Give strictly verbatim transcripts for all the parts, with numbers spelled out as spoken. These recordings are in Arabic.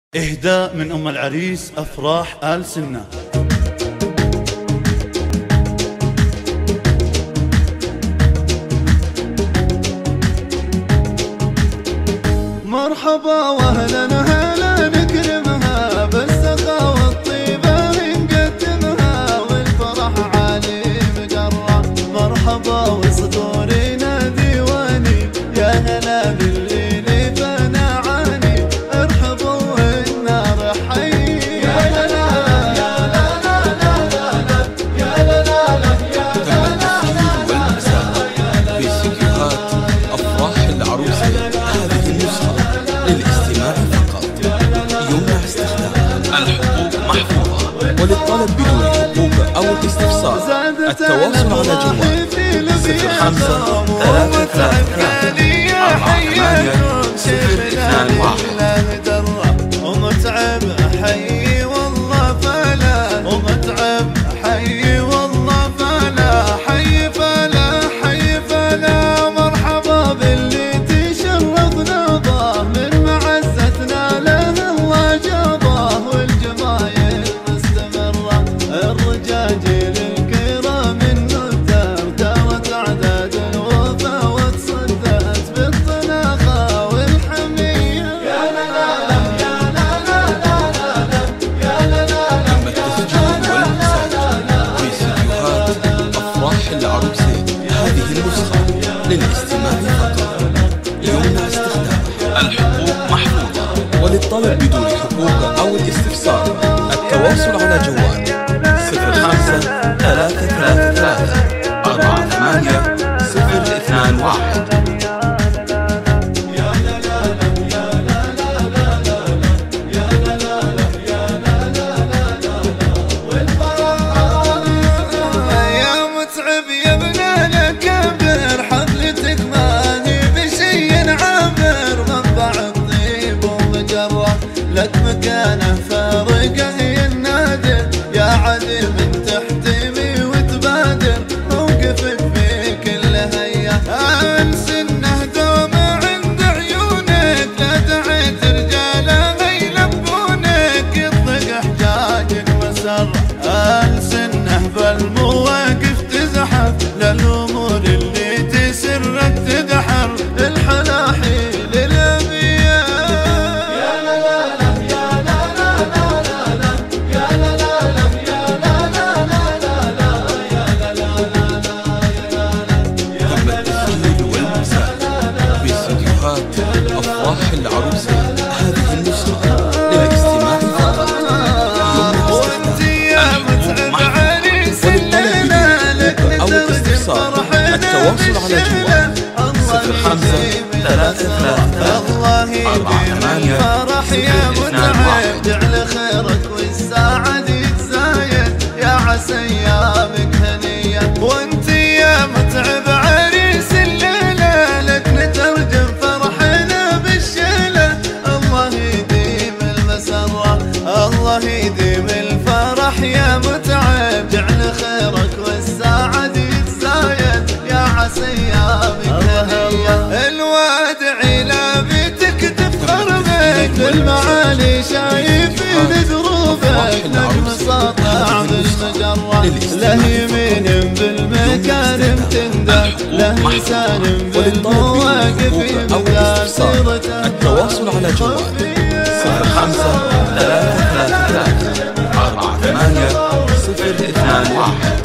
إهداء من أم العريس أفراح آل سنة. مرحبا واهلا هلا نكرمها بالسخا والطيبة نقدمها والفرح عالي مقرة. مرحبا وصدورنا ديواني يا هلا باللي لي فنعاني. ارحبوا والنار حي يا لا لا يا لا لا لا لا يا لا لا لا يا لا لا بفيديوهات أفراح العروسة. هذه النسخة للاستماع فقط، يمنع استخدامها. الحقوق محفوظة، وللطلب بدون حقوق أو الاستفسار التواصل على جوال صفر خمسة ثلاثة ثلاثة ثلاثة أربعة ثمانية صفر اثنان واحد. ومتعب حي والله فلا، ومتعب حي والله فلا، حي فلا حي فلا. مرحبا باللي تشرفنا باه، من معزتنا له الله جاباه. والجمايل مستمرة الرجاجيل الكرام النتار، دارت أعداد الوفا وتصدت بالطناخة والحمية. يا لا لا لا يا لا لا لا لا يا لا لا لا. تم التسجيل والمساجد بفيديوهات أفراح العروسة. هذه النسخة للاستماع فقط، يمنع استخدامها. الحقوق محفوظة، وللطلب بدون حقوق أو الاستفسار التواصل على جوال صفر خمسة ثلاثة ثلاثة ثلاثة أربعة ثمانية صفر اثنان واحد. يا متعب يا ابن الكبر، حفلتك ماني بشي عابر. منبع الطيب ومجرة لك مكانه فارقه النادر. يا عديم تحتمي وتبادر، موقفك في كل هيا انس انه دوم عند عيونك. لا دعيت رجاله يلبونك، يطلق حجاجك مسر انس انه بالمواقف تزحف. للامور اللي تسرك تدحر، الحلاحيل الابيات. يا لا لا لا يا لا لا لا لا يا لا لا لا يا لا لا لا لا يا لا لا لا تم التسجيل والمساجد بفيديوهات أفراح العروسة. هذه النسخة للاستماع فقط، يمنع استخدامها. أو الاستفسار التواصل على جوال صفر خمسة ثلاثة ثلاثة أربعة ثمانية صفر اثنان واحد. جعل خيرك والساعد يتزايد، يا عسى ايامك هنيه. وانت يا متعب عريس الليله، لك نترجم فرحنا بالشيله. الله يديم المسره، الله يديم الفرح يا متعب. جعل خيرك والساعد يتزايد، يا عسى ايامك هنيه. الوادعي لا بيتك تفخر بك، المعالي شايفين دروبك. نجم ساطع بالمجرة، له يمين بالمكارم تندى، له لسان بالمواقف مكاسرته. التواصل على جوال صفر خمسة ثلاثة ثلاثة ثلاثة أربعة ثمانية صفر اثنان واحد.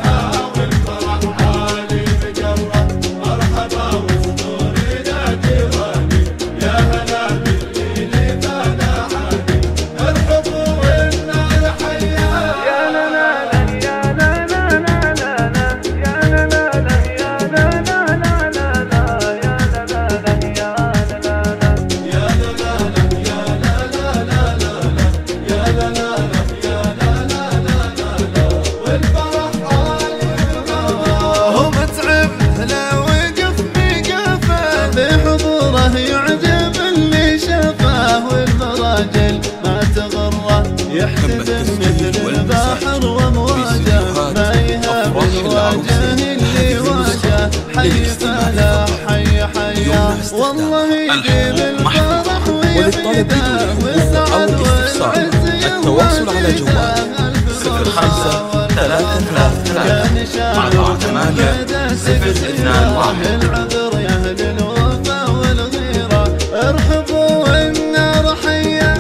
يحتدم مثل البحر ومواجه، ما يهاب الواجه اللي واجه. حي فلا حي حيا، والله يجيب الفرح ويحيده. صفر خمسة ثلاثة ثلاثة ثلاثة أربعة ثمانية صفر اثنان واحد. العذر يا أهل الوفا والغيرة ارحبوا والنار حية.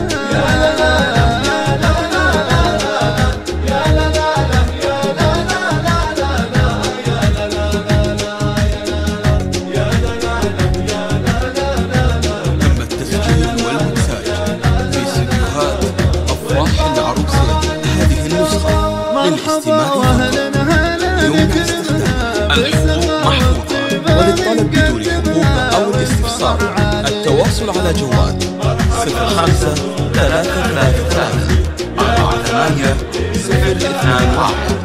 تم التسجيل والمكساج في استديوهات أفراح العروسين. هذه النسخة للاستماع يمكن استخدام الحقوق محفوظة، وللطلب بدون حقوق أو الاستفسار التواصل على جوال صفر خمسة ثلاثة ثلاثة ثلاثة أربعة ثمانية صفر اثنان واحد.